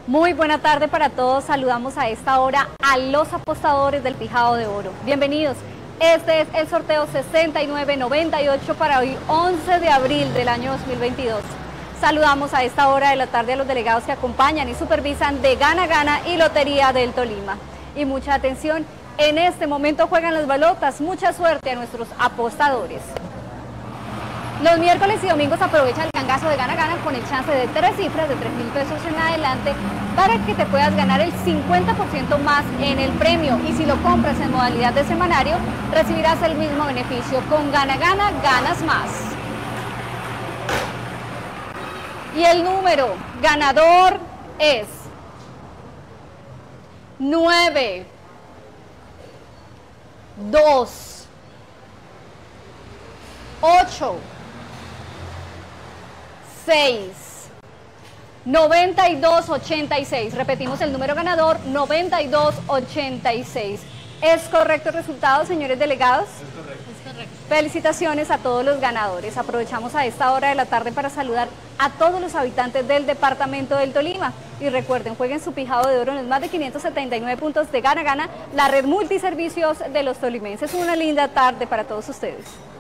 Muy buena tarde para todos. Saludamos a esta hora a los apostadores del Pijao de Oro. Bienvenidos. Este es el sorteo 6998 para hoy 11 de abril del año 2022. Saludamos a esta hora de la tarde a los delegados que acompañan y supervisan de Gana Gana y Lotería del Tolima. Y mucha atención, en este momento juegan las balotas. Mucha suerte a nuestros apostadores. Los miércoles y domingos aprovecha el gangazo de Gana Gana con el chance de 3 cifras de 3.000 pesos en adelante para que te puedas ganar el 50% más en el premio. Y si lo compras en modalidad de semanario, recibirás el mismo beneficio. Con Gana Gana ganas más. Y el número ganador es 9, 2, 8, 6, 9286. Repetimos el número ganador, 9286. ¿Es correcto el resultado, señores delegados? Es correcto. Felicitaciones a todos los ganadores. Aprovechamos a esta hora de la tarde para saludar a todos los habitantes del departamento del Tolima. Y recuerden, jueguen su Pijao de Oro en los más de 579 puntos de Gana Gana, la red multiservicios de los tolimenses. Una linda tarde para todos ustedes.